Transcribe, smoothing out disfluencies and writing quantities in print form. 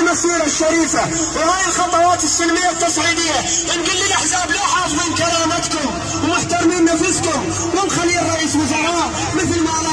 المسيرة الشريفة وهاي الخطوات السلمية التصعيدية. نقول للأحزاب لو حافظين كرامتكم ومحترمين نفسكم ومخلين رئيس وزراء مثل ما